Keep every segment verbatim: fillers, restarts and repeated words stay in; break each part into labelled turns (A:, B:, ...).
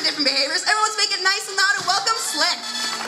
A: different behaviors. Everyone's making it nice and loud and welcome Slick.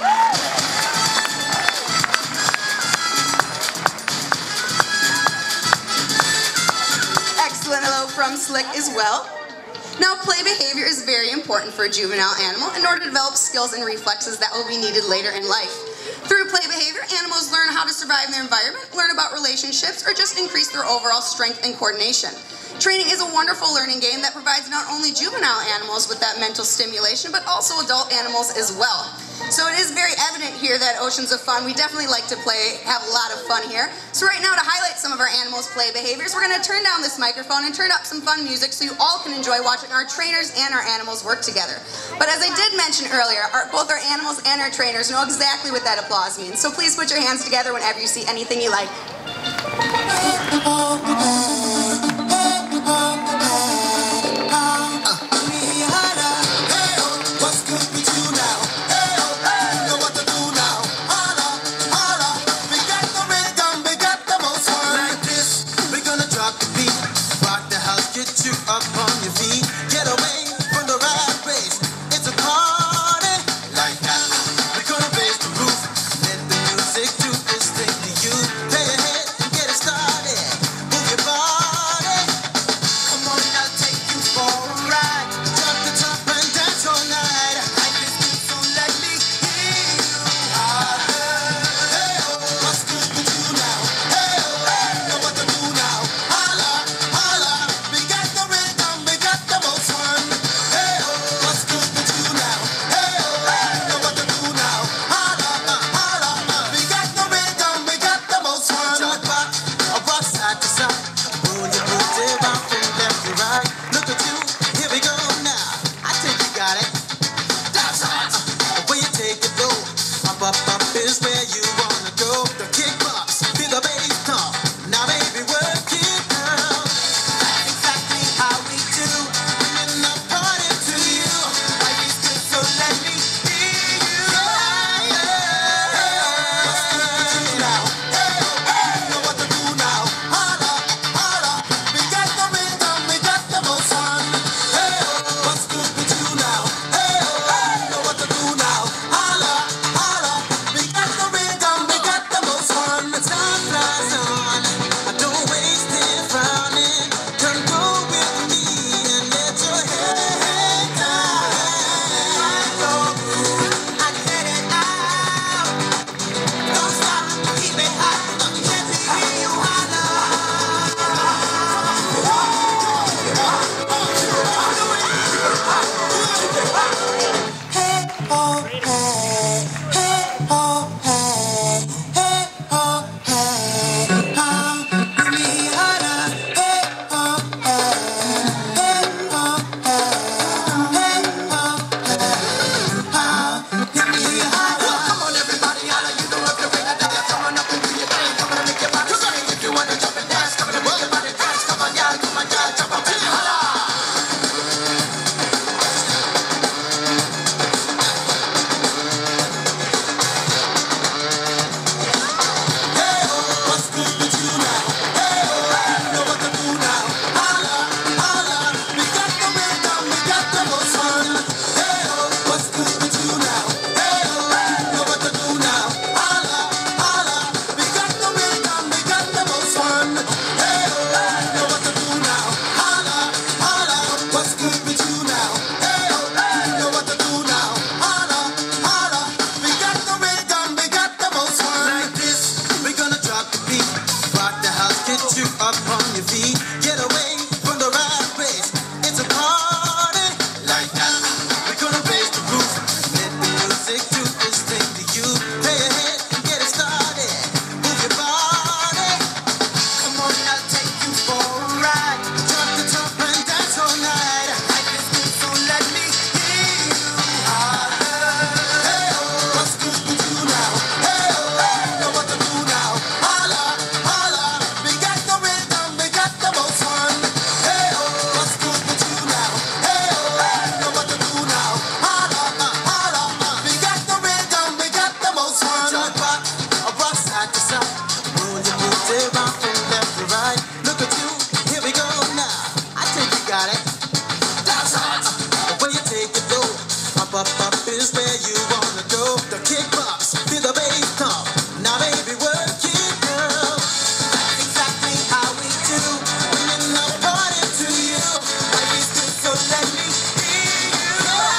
A: Excellent hello from Slick as well. Now, play behavior is very important for a juvenile animal in order to develop skills and reflexes that will be needed later in life. Through play behavior, animals learn how to survive in their environment, learn about relationships, or just increase their overall strength and coordination. Training is a wonderful learning game that provides not only juvenile animals with that mental stimulation, but also adult animals as well. So it is very evident here that Oceans of Fun, we definitely like to play, have a lot of fun here. So right now, to highlight some of our animals' play behaviors, we're going to turn down this microphone and turn up some fun music so you all can enjoy watching our trainers and our animals work together. But as I did mention earlier, our, both our animals and our trainers know exactly what that applause means. So please put your hands together whenever you see anything you like.
B: up, up, up is where you wanna go. The kickbox, feel the bass thump. Now baby, work it, girl. That's exactly how we do. Bringing the party to you. Life is good, so let me be you.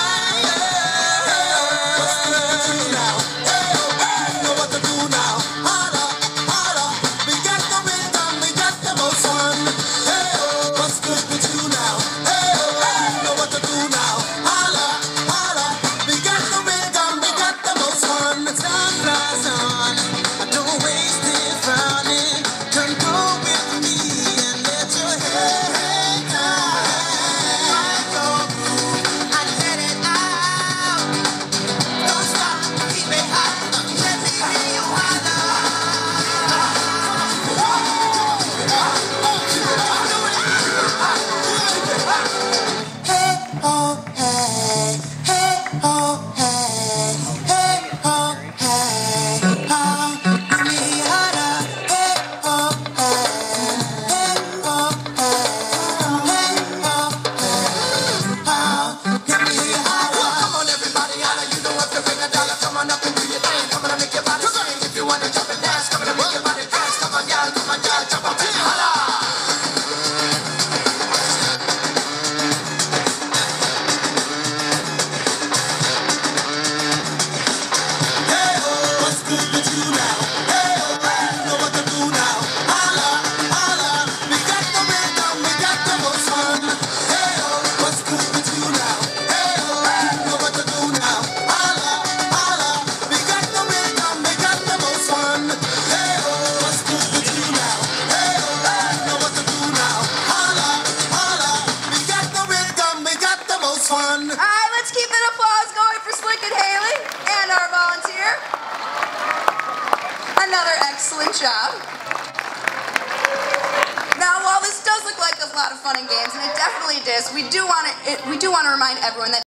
B: What's good to do now? Hey, you know what to do now. Holla, holla. We got the rhythm, we got the most fun. Hey, what's good to do now? Hey, you know what to do now. Holla, holla. We got the rhythm, we got the most fun. Time flies on. Don't waste it frowning. Come go with me and let your head down. Go move and let it out. Don't stop, keep it hot. Let me hear you holler. Hey, oh, hey. Hey, oh, hey. Hey, oh, hey. Oh, give me hotter. Hey, oh, hey. Hey, oh, hey. Hey, oh, hey. Oh, give me hotter. Come on, everybody, holler. You know what to bring a dollar. Come on up and do your thing. Come on and make your body sing. If you want to jump and dance, come on and make your body dance. Come on, y'all, come on, y'all, jump up and holler. Hey, oh, what's good to do now? Hey, oh, you know what to do now. Holla, holla. We got the rhythm, we got the most fun. Hey, oh, what's good to do now? Hey, oh, you know what to do now. Holla, holla. We got the rhythm, we got the most fun. Hey, oh, what's good to do now? Hey, oh, you know what to do now. Holla, holla. We got the rhythm, we got the most fun.
A: All right, let's keep that applause going for Slick and Haley and our volunteer. Another excellent job. Now, while this does look like a lot of fun and games, and it definitely is, we do want to we do want to remind everyone that